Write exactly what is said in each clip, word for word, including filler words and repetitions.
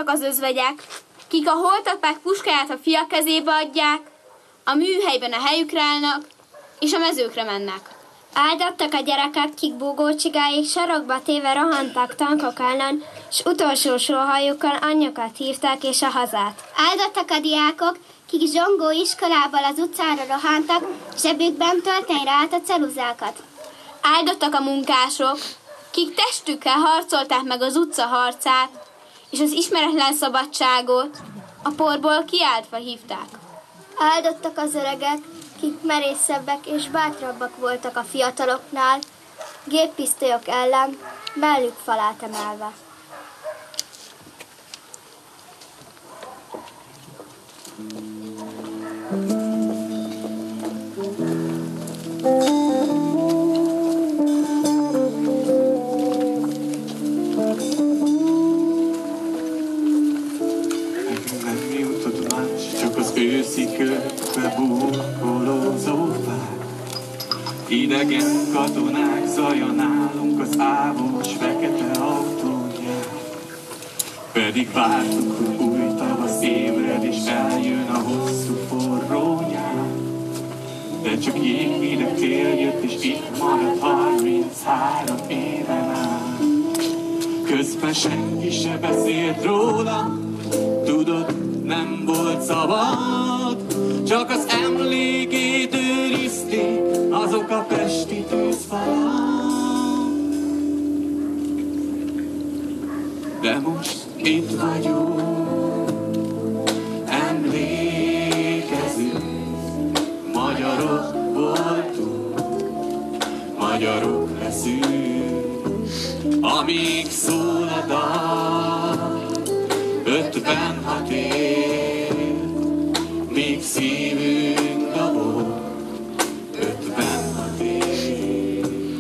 áldottak az özvegyek, kik a holtapák puskáját a fiak kezébe adják, a műhelyben a helyükre állnak, és a mezőkre mennek. Áldottak a gyerekek, kik búgócsigáig sarokba téve rohantak tankok ellen, s utolsó sóhajukkal anyjukat hívták és a hazát. Áldottak a diákok, kik zsongó iskolából az utcára rohantak, zsebükben töltenyre állt a ceruzákat. Áldottak a munkások, kik testükkel harcolták meg az utca harcát, és az ismeretlen szabadságot a porból kiáltva hívták. Áldottak az öregek, kik merészebbek és bátrabbak voltak a fiataloknál, géppisztolyok ellen, mellük falát emelve. Őszi ködbe burkolózó fák, idegen katonák zaja nálunk az ávós fekete autóján. Pedig vártuk, hogy új tavasz ébred és eljön a hosszú forró nyár. De csak jéghideg tél jött és itt maradt harminchárom éven át. Közben senki se beszélt róla, tudod, nem volt szabad, csak az emlékét őrizték azok a pesti tűzfalak. De most itt vagyunk, emlékezünk, magyarok voltunk, magyarok leszünk, amíg szól a dal. Ötvenhat év, míg szívünk dobog, ötvenhat év.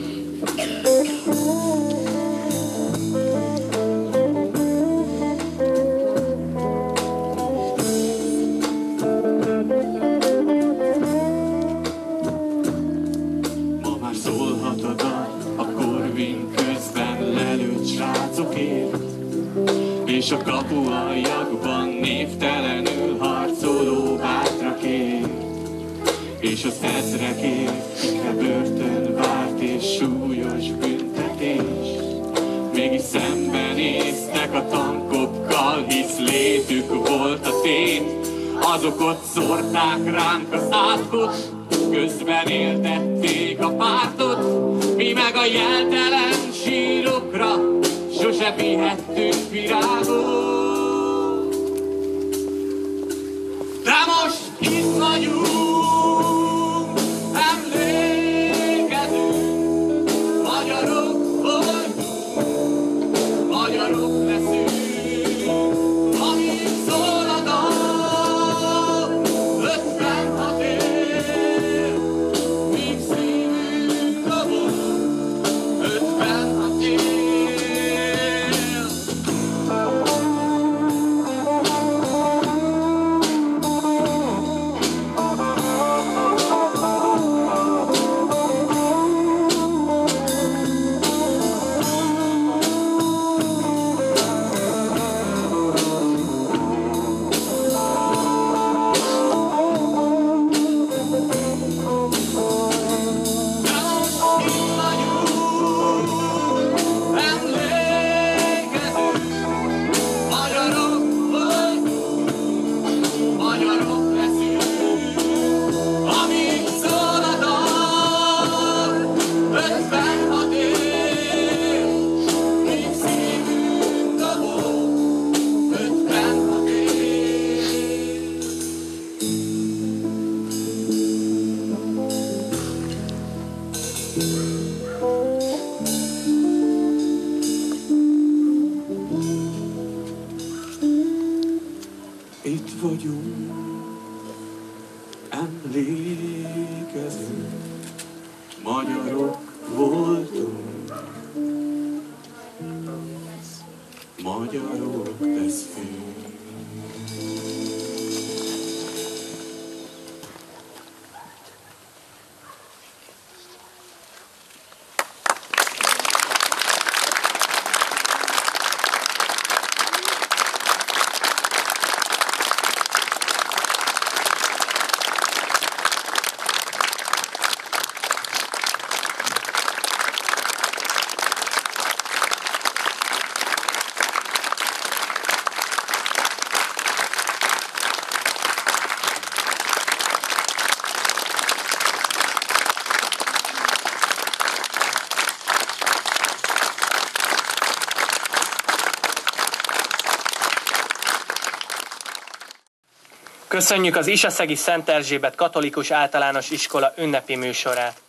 Ma már szólhat a dal, a Corvin közben lelőtt srácokért, és a kapuajakban névtelenül harcoló bátrakért, és az ezrekért, kikre börtön várt és súlyos büntetés. Mégis szembenéztek a tankokkal, hisz létük volt a tét. Azok ott szórták ránk az átkot, közben éltették a pártot. Mi meg a jeltelen sírokra sose vihettünk virágot. De most itt vagyunk, emlékezünk, magyarok voltunk, magyarok leszünk, amíg szól a dal, ötvenhat év, míg szívünk dobog, ötvenhat év. Itt vagyunk, emlékezünk, magyarok voltunk, magyarok leszünk. Köszönjük az Isaszegi Szent Erzsébet Katolikus Általános Iskola ünnepi műsorát.